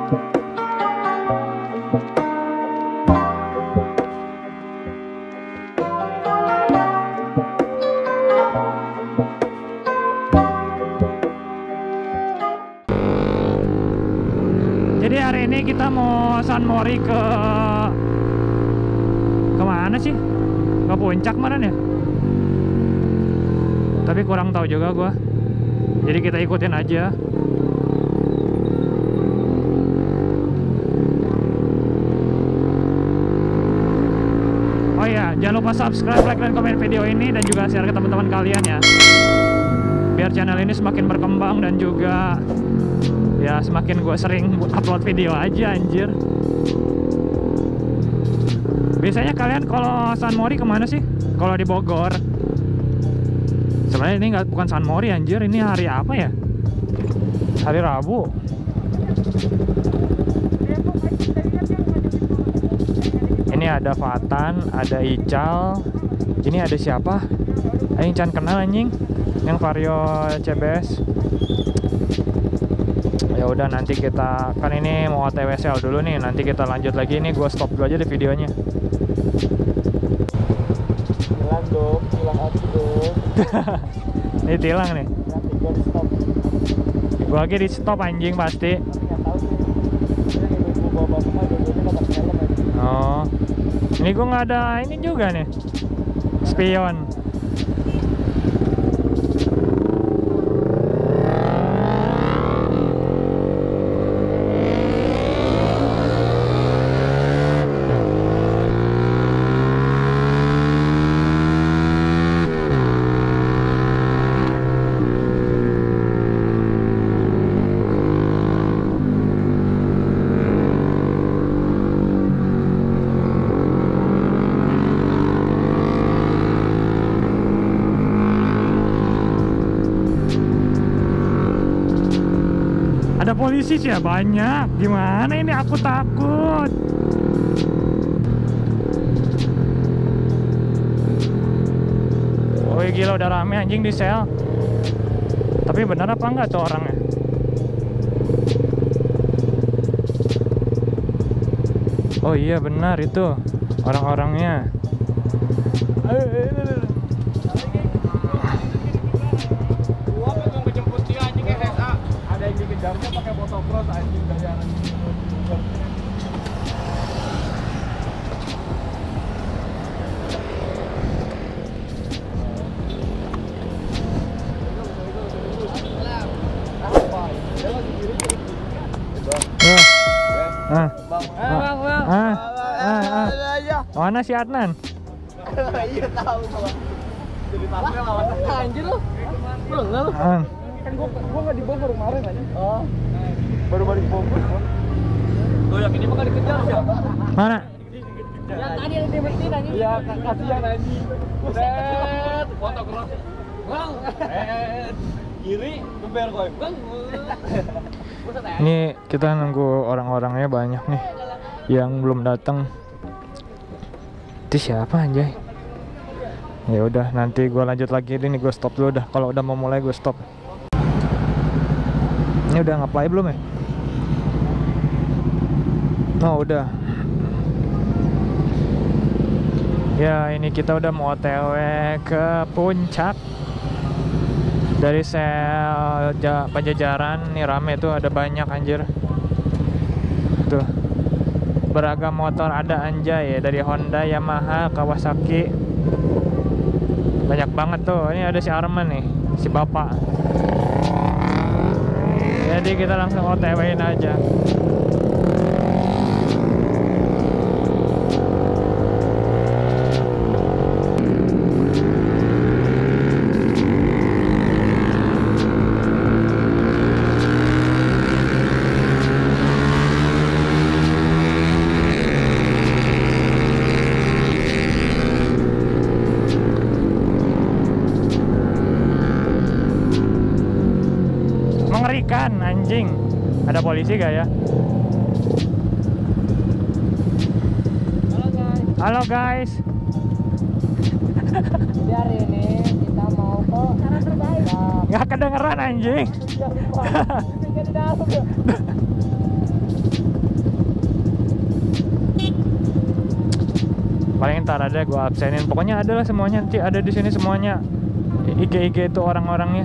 Jadi hari ini kita mau San Mori kemana sih? Ke puncak mana ya? Tapi kurang tahu juga gua. Jadi kita ikutin aja. Oh iya, jangan lupa subscribe, like, dan komen video ini dan juga share ke teman-teman kalian ya. Biar channel ini semakin berkembang dan juga ya semakin gue sering upload video aja anjir. Biasanya kalian kalau San Mori kemana sih? Kalau di Bogor. Sebenarnya ini bukan San Mori anjir, ini hari apa ya? Hari Rabu. Ini ada Fatan, ada Ical. Ini ada siapa? Aing can kenal anjing. Yang Vario CBS. Ya udah, nanti kita kan ini mau OTW sel dulu nih, nanti kita lanjut lagi. Ini gue stop dulu aja di videonya. Tilang dong, tilang aku dong. Ini tilang nih. Nanti gue di stop. Gue lagi di stop anjing pasti. Nggak tahu sih. Yang ibu-ibu bawa bapak mah dua-duanya nggak pakai helm aja. Oh, ini gue nggak ada ini juga nih, spion. Ada polisi sih ya banyak. Gimana ini, aku takut. Oh gila, udah rame anjing di sel. Tapi benar apa enggak tuh orangnya? Oh iya benar itu orang-orangnya. Kejarnya pakai motocross anjing dari arah sini. Mana si Adnan? Iya tahu kalau jadi tampil lawan anjir lu. Lu enggak lu? Kan gua enggak di Bogor kemarin aja. Oh. Baru balik Bogor. Lu yang ini mah enggak dikejar siapa? Mana? Yang tadi yang diberhentiin anjing. Iya, kasihan anjing. Set, foto cross. Bang. Kiri, geber koy. Bang. Ini kita nunggu orang-orangnya banyak nih yang belum datang. Itu siapa anjay? Ya udah, nanti gue lanjut lagi. Ini gue stop dulu dah. Kalau udah mau mulai gue stop. Ini udah nge-play belum ya? Oh udah. Ya ini kita udah mau OTW ke puncak. Dari sel Pajajaran. Nih rame tuh, ada banyak anjir. Tuh, beragam motor ada anjay ya. Dari Honda, Yamaha, Kawasaki. Banyak banget tuh. Ini ada si Arman nih, si bapak. Jadi kita langsung OTW-in aja. Mengerikan anjing. Ada polisi gak ya? Halo guys. Jadi hari ini kita mau ke cara terbaik. Nggak kedengeran anjing. Paling ntar ada gue absenin. Pokoknya ada lah semuanya, nanti ada di sini semuanya. IG itu orang-orangnya.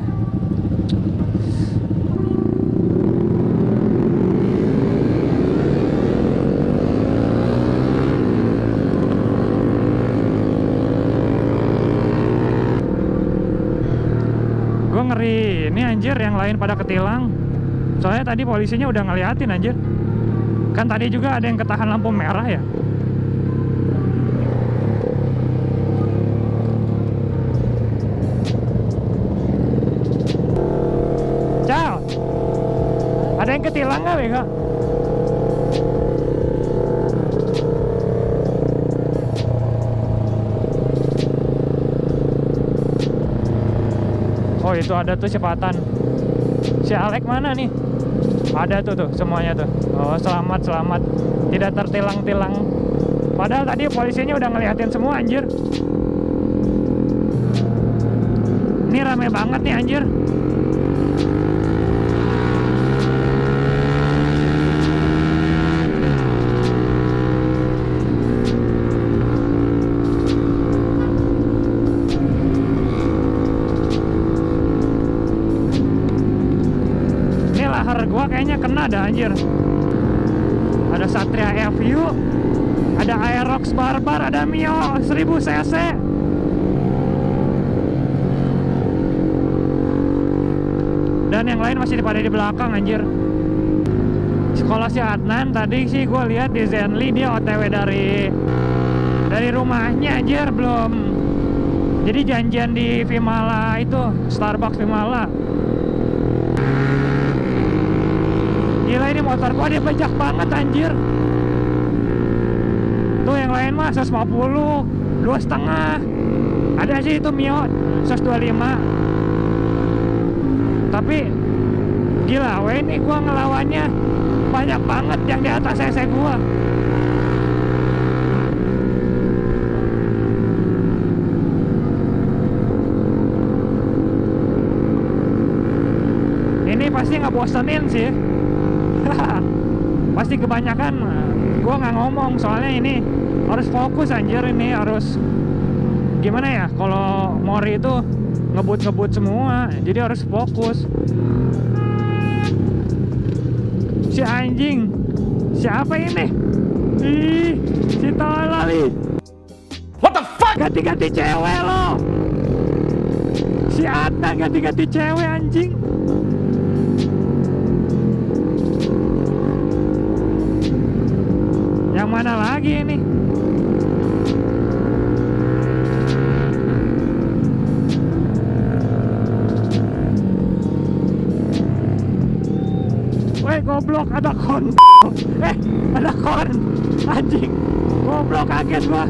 Gue ngeri ini anjir, yang lain pada ketilang. Soalnya tadi polisinya udah ngeliatin anjir. Kan tadi juga ada yang ketahan lampu merah ya. Cal, ada yang ketilang nggak, Bega? Oh itu ada tuh cepatan. Si Alek mana nih? Ada tuh semuanya tuh. Oh selamat, tidak tertilang-tilang. Padahal tadi polisinya udah ngeliatin semua anjir. Ini rame banget nih anjir. Gua kayaknya kena dah anjir. Ada Satria FU, ada Aerox Barbar, ada Mio 1000 cc. Dan yang lain masih pada di belakang anjir. Sekolah si Adnan tadi sih gue lihat di Zenly, dia OTW dari rumahnya anjir, belum. Jadi janjian di Vimala itu, Starbucks Vimala. Gila ini motor gua dia bajak banget anjir. Tuh yang lain mah 150, 2,5. Ada sih itu Mio 125. Tapi gila, ini gua ngelawannya banyak banget yang di atas cc gua. Ini pasti nggak bosenin sih. Pasti kebanyakan gua nggak ngomong, soalnya ini harus fokus anjir. Ini harus gimana ya, kalau Mori itu ngebut semua, jadi harus fokus. Si anjing siapa ini? Ih, si tolol. What the fuck? Ganti-ganti cewek lo. Si Adnan ganti-ganti cewek anjing. Yang mana lagi ini? Weh goblok, ada kon. Ada kon. Anjing. Goblok, kaget gua.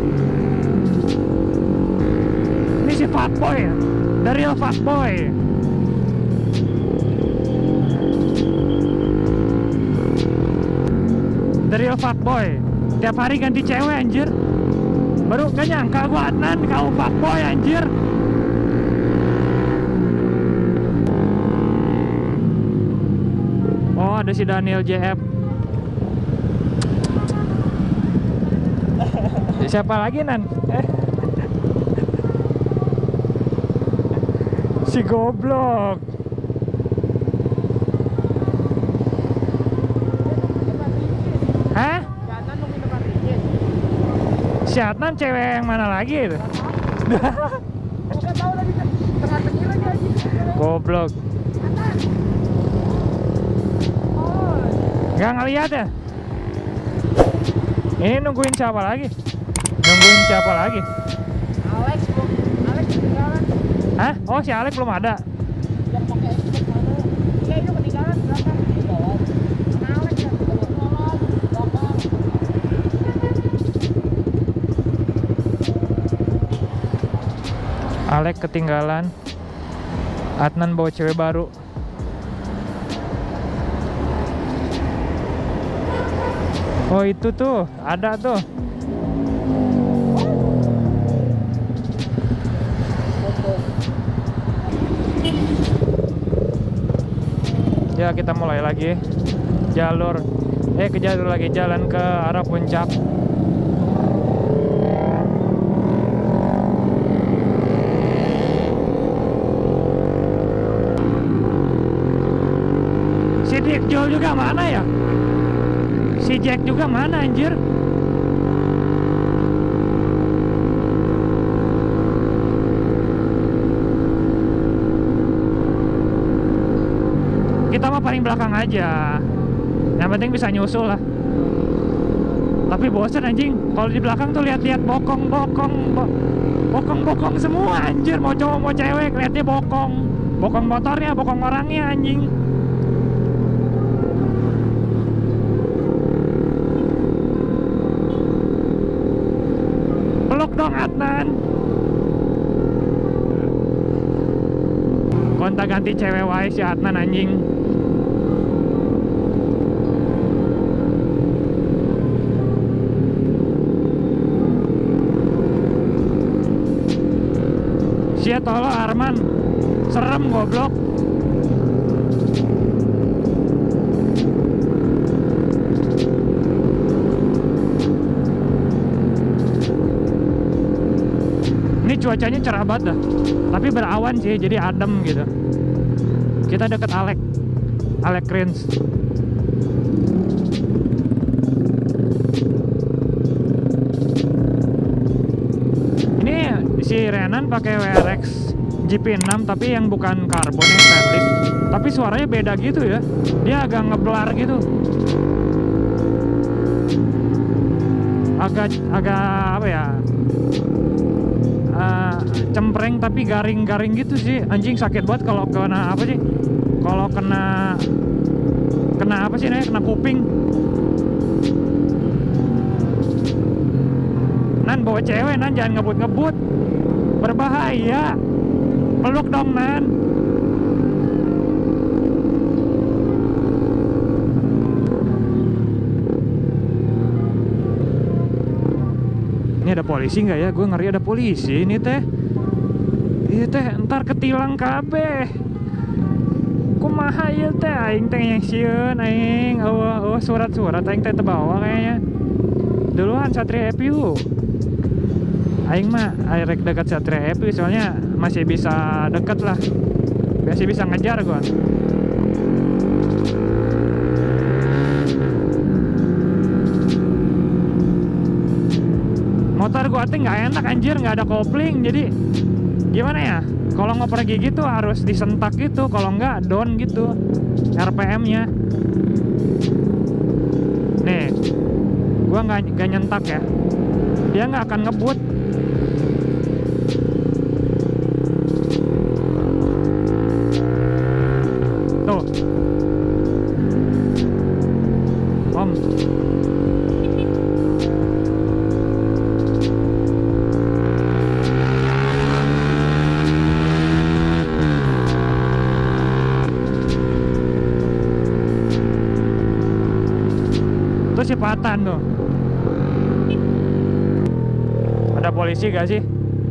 Ini si fuckboy ya. The real fuckboy. The real fuckboy. Tiap hari ganti cewek anjir. Baru gak nyangka gua Adnan kau fuckboy anjir. Oh ada si Daniel JF. Siapa lagi Nan? Si goblok. Hah? Si Adnan cewek yang mana lagi itu? Bukan tahu lagi tengah-tengah lagi anjing. Goblok. Gak ngeliat ya? Ini nungguin siapa lagi? Nungguin siapa lagi? Alex ketinggalan. Hah? Oh si Alex belum ada. Yang pakai expert mana? Iya itu ketinggalan belakang. Alex yang ketinggalan belakang. Alex ketinggalan. Adnan bawa cewek baru. Oh itu tuh, ada tuh. Ya kita mulai lagi jalur ke jalur lagi, jalan ke arah puncak. Dikjul juga mana ya? Si Jack juga mana anjir? Kita mah paling belakang aja. Yang penting bisa nyusul lah. Tapi bosan anjing. Kalau di belakang tuh lihat-lihat bokong semua anjir. Mau cowok mau cewek lihatnya bokong. Bokong motornya, bokong orangnya anjing. Peluk dong Adnan. Kontak ganti cewek wae si Adnan anjing. Sia tolong Arman, serem goblok. Ini cuacanya cerah banget dah, tapi berawan sih, jadi adem gitu. Kita deket Alec Rins. Si Renan pakai WRX GP6 tapi yang bukan karbon, yang stainless. Tapi suaranya beda gitu ya. Dia agak ngeblar gitu. Agak apa ya? Cempreng tapi garing-garing gitu sih. Anjing sakit banget kalau kena apa sih? Kalau kena apa sih namanya? Kena kuping. Nan bawa cewek, Nan jangan ngebut-ngebut. Berbahaya. Peluk dong Nan. Ini ada polisi nggak ya? Gue ngeri ada polisi ini teh. Iya teh, ntar ketilang kabeh. Kumaha ieu teh aing teh yang sieun aing. Surat-surat aing teh terbawa kayaknya. Duluan Satria FU. Aing mah rek dekat Satria FU soalnya masih bisa deket lah. Masih bisa ngejar gua. Motor gua tuh nggak enak anjir, nggak ada kopling, jadi gimana ya? Kalau mau pergi gitu harus disentak gitu, kalau nggak down gitu RPM-nya. Nih, gua nggak nyentak ya, dia nggak akan ngebut. Tuh, Om. Tuh si Patan tuh. Ada polisi gak sih?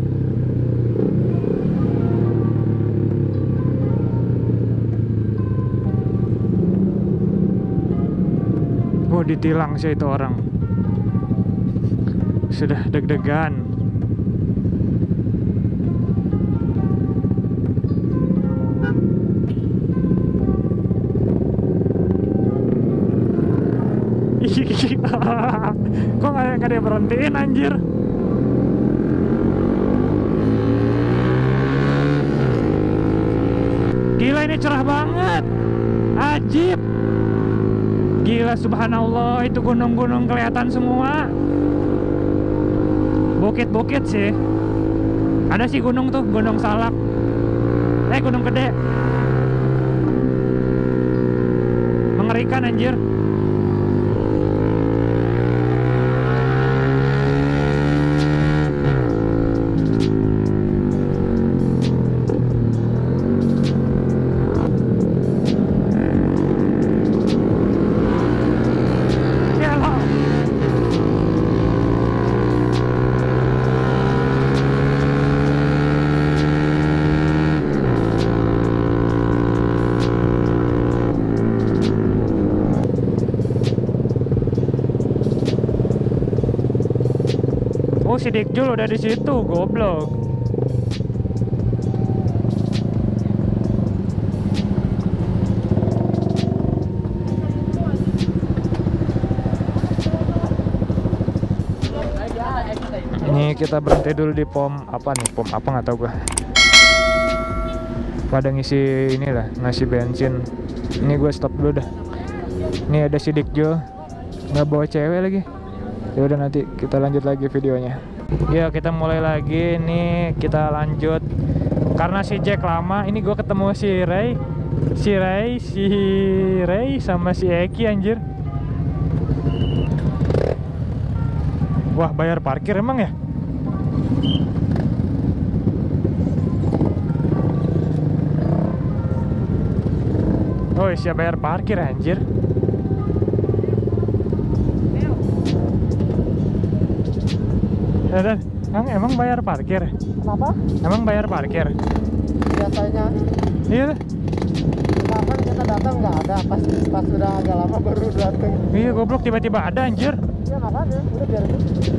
Oh, ditilang sih itu orang. Sudah deg-degan. Kok nggak ada yang berhentiin anjir? Gila ini cerah banget, ajib. Gila subhanallah, itu gunung-gunung kelihatan semua. Bukit-bukit sih. Ada sih gunung tuh, Gunung Salak. Gunung Gede. Mengerikan anjir. Oh, si Dikjul udah di situ, goblok. Ini kita berhenti dulu di pom apa nih? Pom apa nggak tahu gua. Pada ngisi inilah, ngasih bensin. Ini gue stop dulu dah. Ini ada si Dikjo, nggak bawa cewek lagi. Ya udah, nanti kita lanjut lagi videonya. Ya kita mulai lagi. Nih kita lanjut. Karena si Jack lama, ini gue ketemu si Ray sama si Eki anjir. Wah, bayar parkir emang ya? Oh, siap bayar parkir anjir. Dan emang bayar parkir? Kenapa? Emang bayar parkir? Biasanya. Iya. Kapan kita datang nggak ada, pas udah agak lama baru datang. Iya, goblok, tiba-tiba ada anjir. Ya makanya, udah biarin.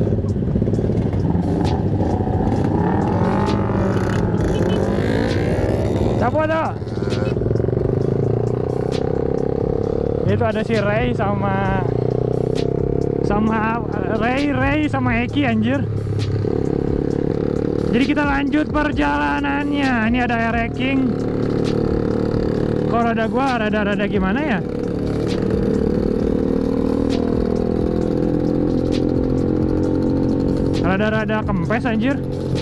Siapa ada? Itu ada si Ray sama Ray sama Eki anjir. Jadi kita lanjut perjalanannya. Ini ada air racking. Kok rada gua rada gimana ya? Rada kempes anjir.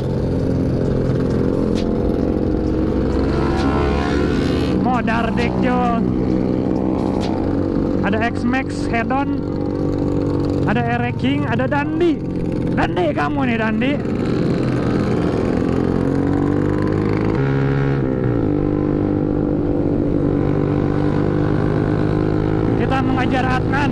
Modar Dikjo. Ada X-Max head-on, ada air racking, ada Dandi kamu nih Dandi. Kita mengajar Adnan.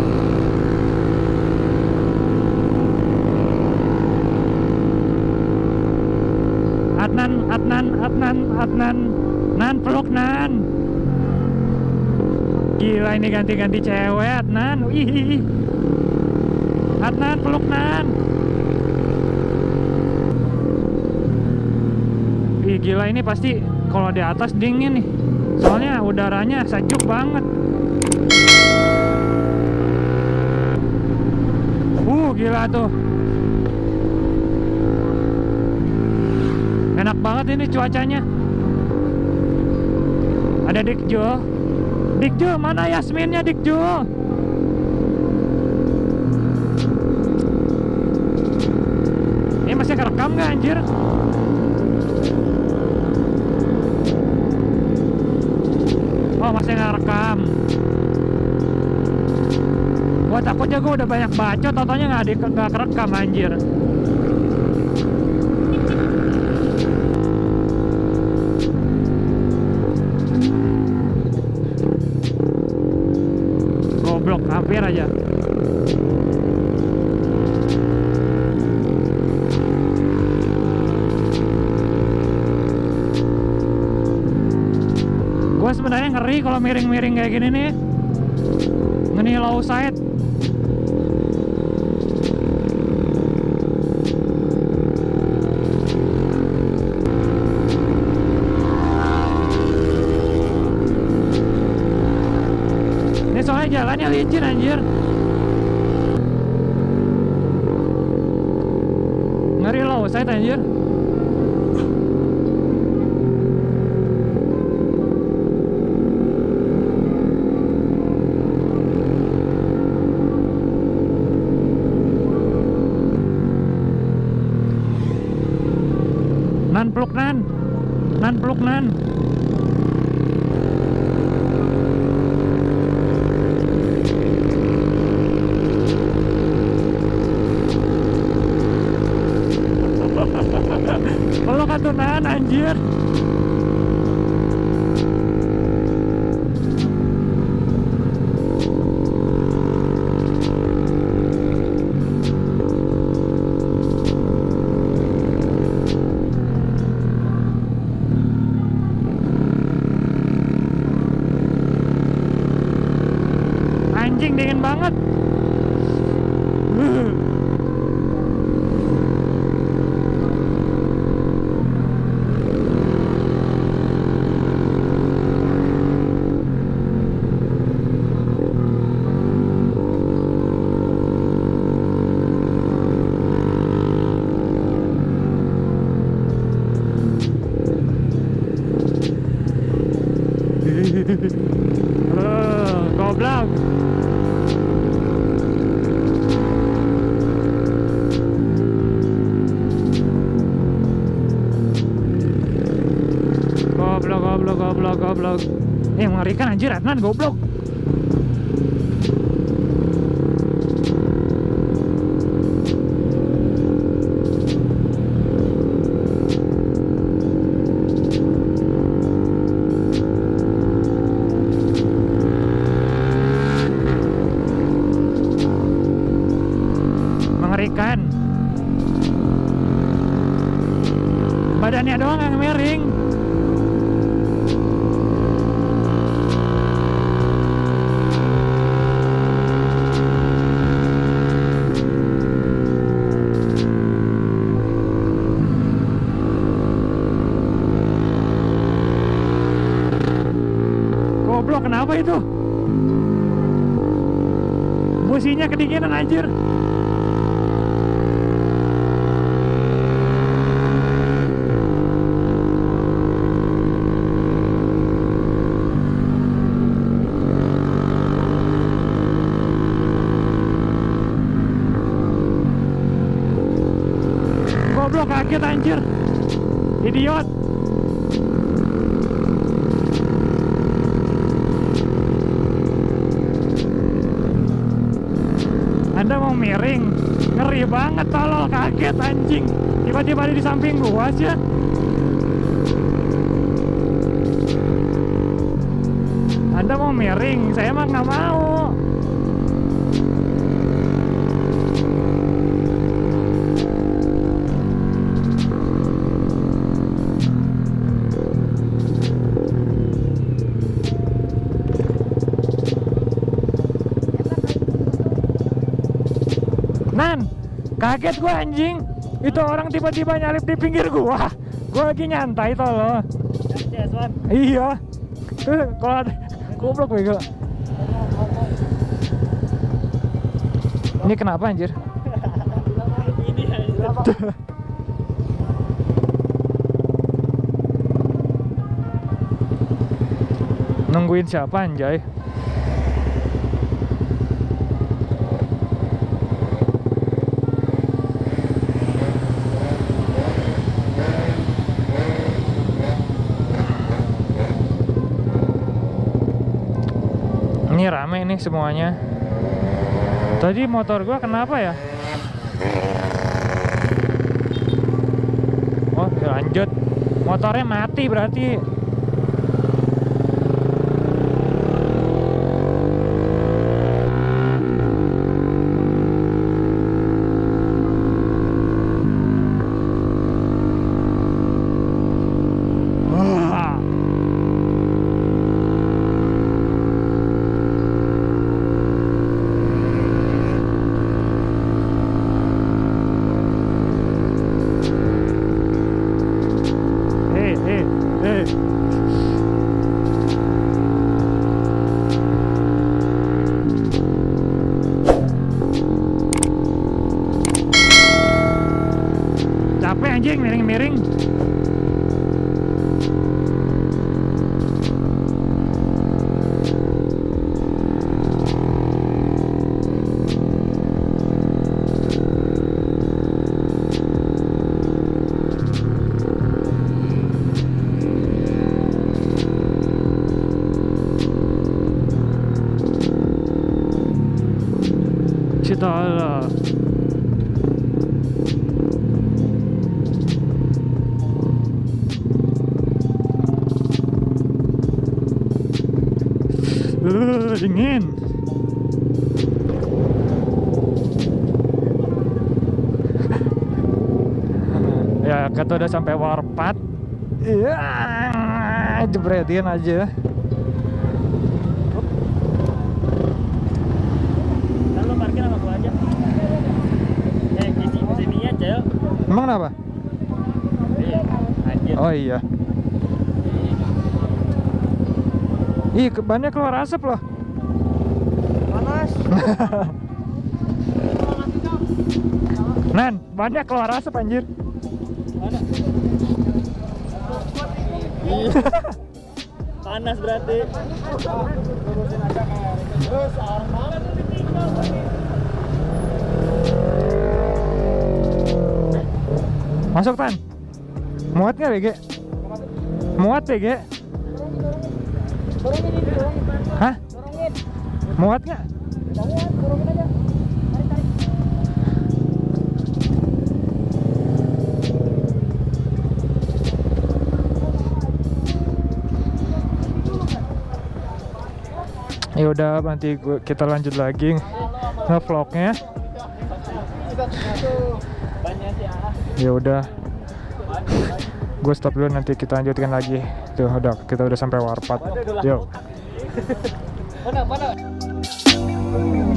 Nan peluk Nan. Gila, ini ganti-ganti cewek Adnan. Wih. Adnan peluk Nan. Ih, gila, ini pasti kalau di atas dingin nih. Soalnya udaranya sejuk banget. Gila tuh. Enak banget ini cuacanya. Ada Dikjo, mana Yasminnya Dikjo? Ini masih kerekam nggak anjir? Oh, masih nggak rekam. Gua takutnya gua udah banyak bacot, totonya nggak kerekam anjir. Goblok, hampir aja. Gue sebenarnya ngeri kalau miring-miring kayak gini nih. Ngeni low side. Ini soalnya jalannya licin anjir. Ngeri low side anjir. Nan peluk Nan. Peluk atuh Nan anjir. Anjing dingin banget. goblok. Mengerikan anjir, Adnan goblok. Mengerikan. Badannya doang yang miring. Goblok, kenapa itu? Businya kedinginan anjir. Goblok, kaget anjir. Idiot. Anda mau miring. Ngeri banget, tolol, kaget anjing. Tiba-tiba ada di samping gua aja. Anda mau miring, saya mah nggak mau. Nan, kaget gua anjing. Itu orang tiba-tiba nyalip di pinggir gua. Gua lagi nyantai tolol. Iya. Tuh kalau ada goblok bego. Ini kenapa anjir? Ini anjir. Nungguin siapa anjay? Ini rame nih semuanya. Tadi motor gua kenapa ya? Oh, lanjut. Motornya mati berarti. Capek anjing miring-miring. Citala. Dingin. Ya, kita udah sampai Warpat. Iya, jebretin aja. Lalu parkir sama gua aja. Di sini aja yuk. Emang kenapa? Iya, anjir. Oh iya. Ih, bannya keluar asap loh. Panas. Nan, bannya keluar asap anjir. Mana? Panas berarti. Masuk Tan. Muat nggak BG? Muat BG? Dorongin ini, dorongin. Hah? Dorongin. Muat nggak? Udah muat, dorongin aja. Tarik, tarik. Ya udah, nanti kita lanjut lagi nge-vlognya. Ya udah, gue stop dulu, nanti kita lanjutkan lagi. Tuh udah, kita udah sampai Warpat. Yuk. Mana?